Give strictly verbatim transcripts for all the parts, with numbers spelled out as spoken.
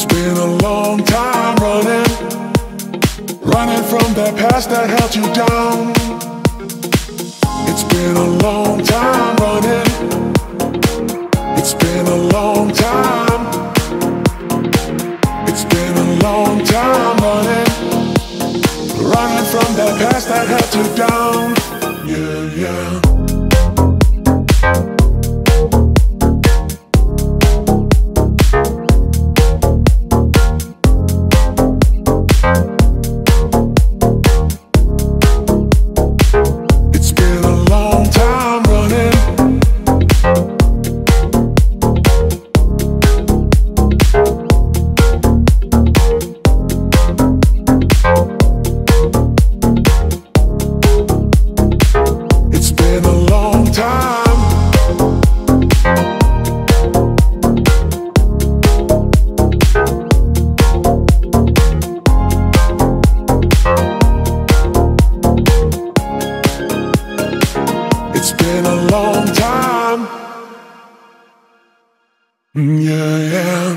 It's been a long time running, running from that past that held you down. It's been a long time running, it's been a long time. It's been a long time running, running from that past that held you down. Yeah, yeah. It's been a long time. Yeah, yeah.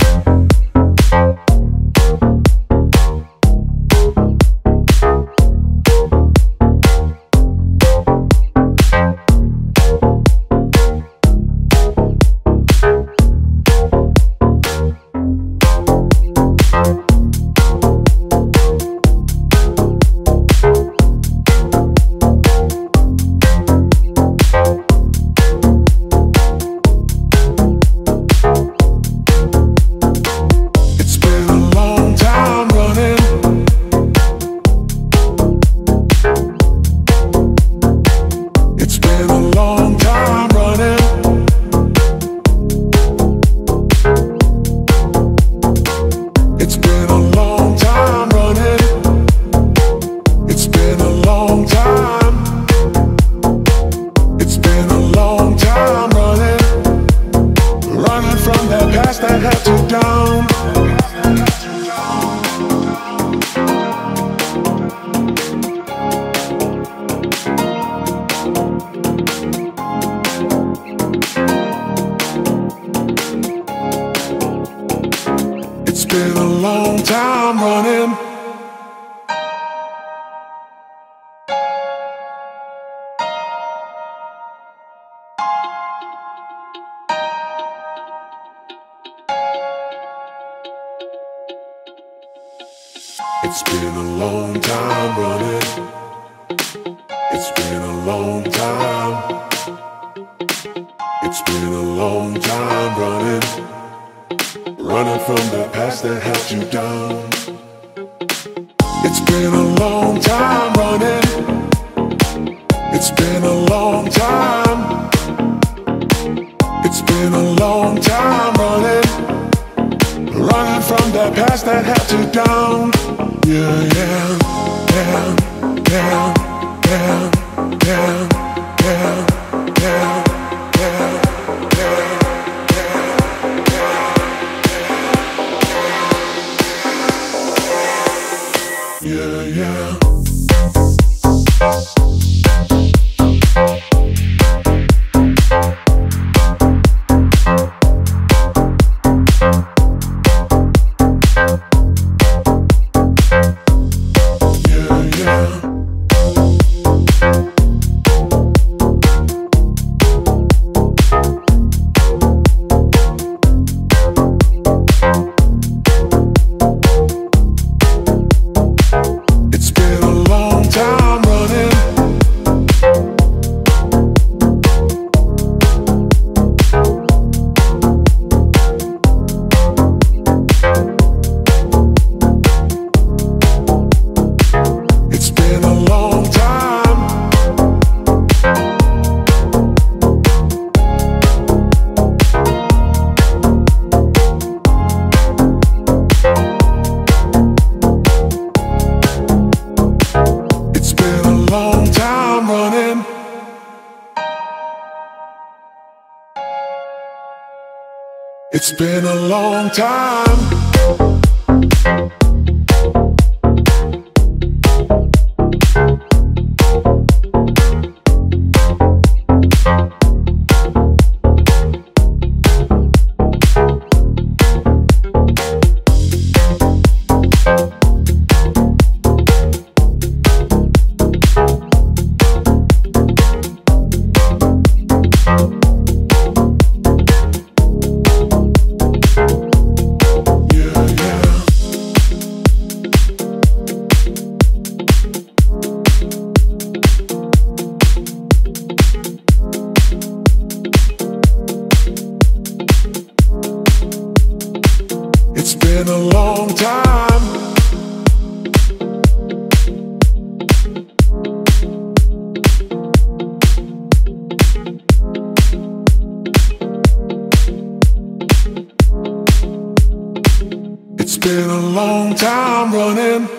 That held you down. It's been a long time running. It's been a long time running. It's been a long time. It's been a long time running, running from the past that held you down. It's been a long time running. It's been a long time. It's been a long time running, running from that past that held you down. Yeah, yeah, yeah, yeah, yeah, yeah, yeah, yeah, yeah, yeah, yeah, yeah. It's been a long time. It's been a long time. It's been a long time running.